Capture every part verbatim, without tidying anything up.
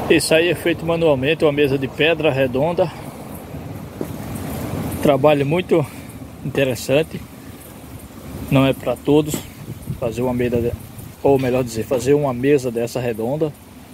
Isso aí é feito manualmente, uma mesa de pedra redonda. Trabalho muito interessante. Não é para todos fazer uma mesa, de... ou melhor dizer, fazer uma mesa dessa redonda.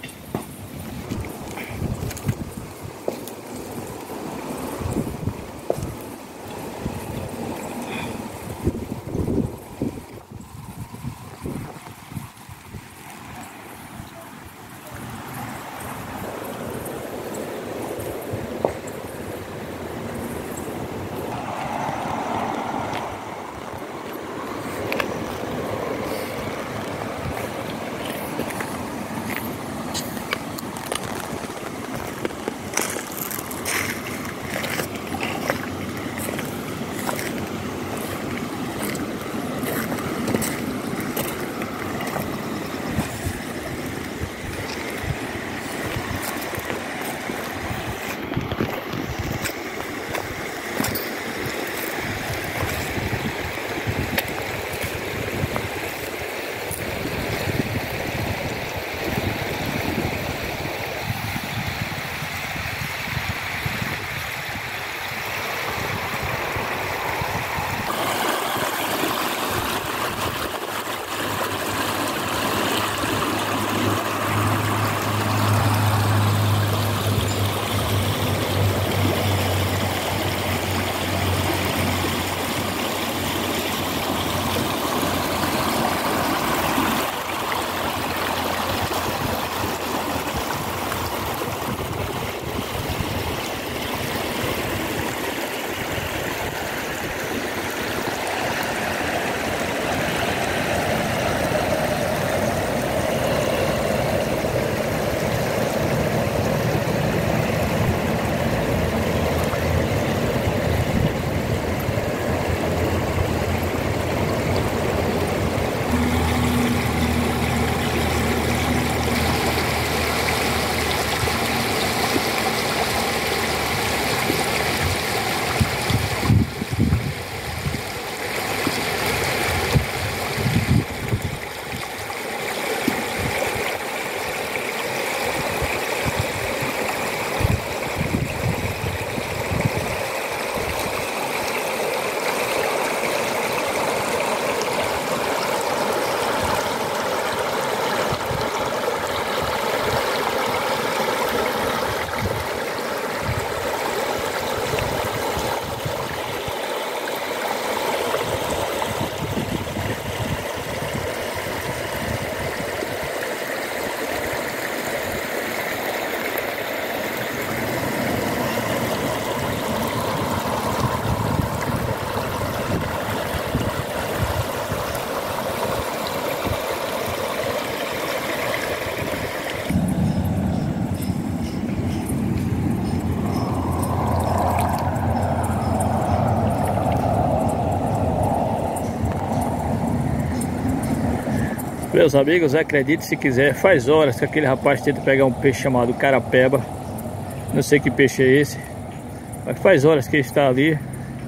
Meus amigos, acredite se quiser, faz horas que aquele rapaz tenta pegar um peixe chamado carapeba. Não sei que peixe é esse, mas faz horas que ele está ali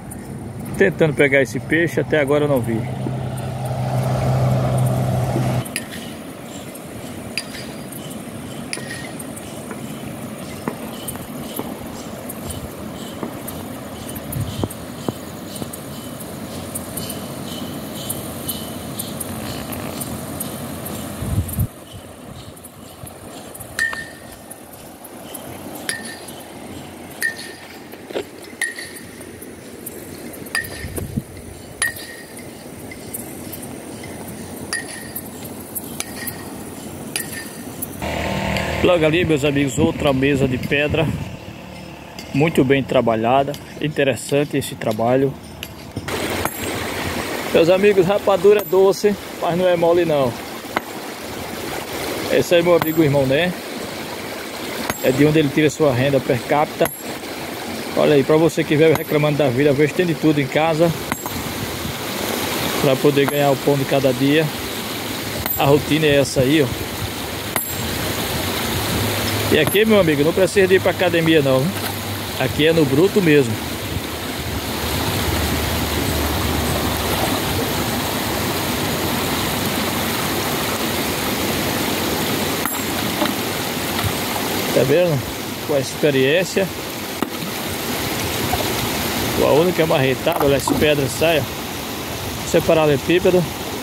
tentando pegar esse peixe, até agora eu não vi. Logo ali, meus amigos, outra mesa de pedra, muito bem trabalhada, interessante esse trabalho. Meus amigos, rapadura é doce, mas não é mole não. Esse aí é meu amigo irmão, né? É de onde ele tira sua renda per capita. Olha aí, pra você que veio reclamando da vida, vejo que tem de tudo em casa pra poder ganhar o pão de cada dia. A rotina é essa aí, ó. E aqui, meu amigo, não precisa de ir pra academia não. Aqui é no bruto mesmo. Tá vendo? Com a experiência. Com a única marretada, olha as pedras saem, ó. Isso é paralelepípedo.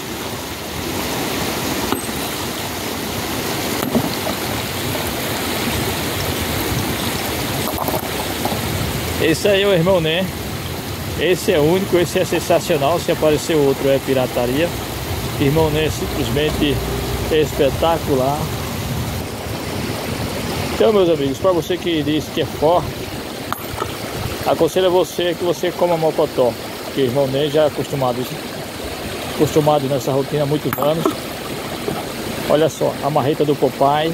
Esse aí é o irmão Né. Esse é único, esse é sensacional. Se aparecer outro é pirataria. Irmão Né é simplesmente espetacular. Então, meus amigos, para você que diz que é forte, aconselho a você que você coma mocotó, porque o irmão Né já é acostumado, acostumado nessa rotina há muitos anos. Olha só, a marreta do Popeye.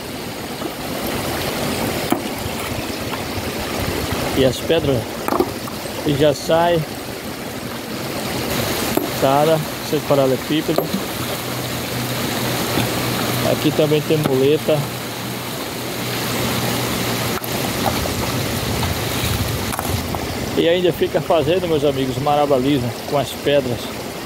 E as pedras que já sai, cara, esse paralelepípedo. Aqui também tem muleta. E ainda fica fazendo, meus amigos, marabalismo com as pedras.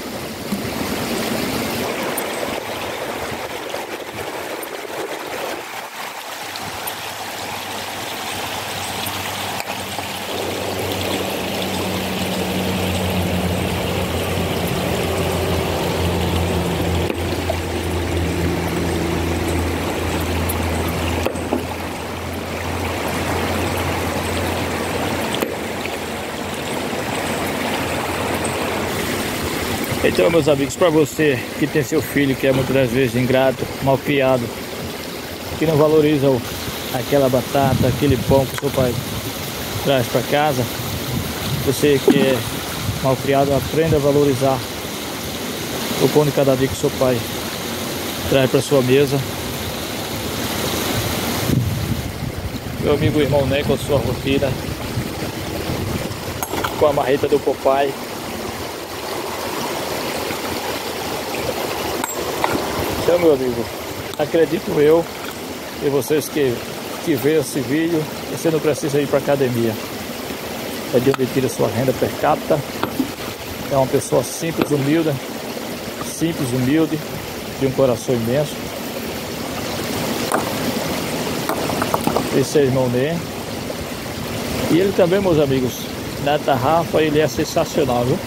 Então, meus amigos, para você que tem seu filho que é muitas das vezes ingrato, mal criado, que não valoriza o, aquela batata, aquele pão que o seu pai traz para casa, você que é mal criado, aprenda a valorizar o pão de cada dia que o seu pai traz para sua mesa. Meu amigo irmão Né com a sua rotina, com a marreta do Popeye. Então, meu amigo, acredito eu e vocês que, que veem esse vídeo, você não precisa ir para academia. É de onde tira sua renda per capita. É uma pessoa simples, humilde, simples, humilde, de um coração imenso. Esse é o irmão Né. E ele também, meus amigos, na tarrafa, ele é sensacional, viu?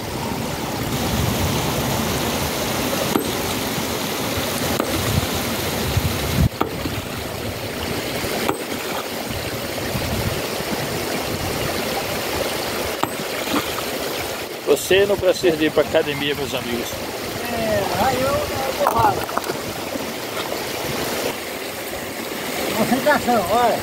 Você não precisa ir para academia, meus amigos. É, aí eu não borrado. Concentração, olha.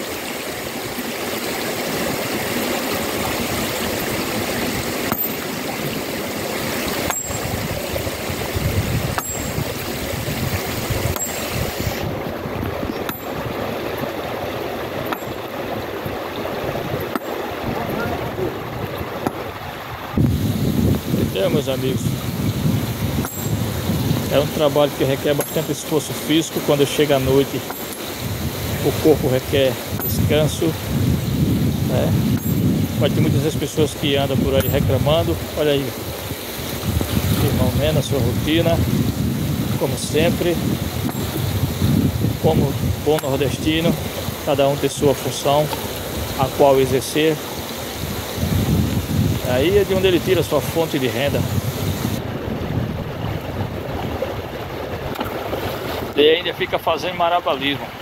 Então, meus amigos, é um trabalho que requer bastante esforço físico. Quando chega à noite, o corpo requer descanso, né? Pode ter muitas pessoas que andam por aí reclamando. Olha aí, irmão Né na sua rotina, como sempre, como bom nordestino, cada um tem sua função a qual exercer. Aí é de onde ele tira sua fonte de renda. E ainda fica fazendo marabalismo.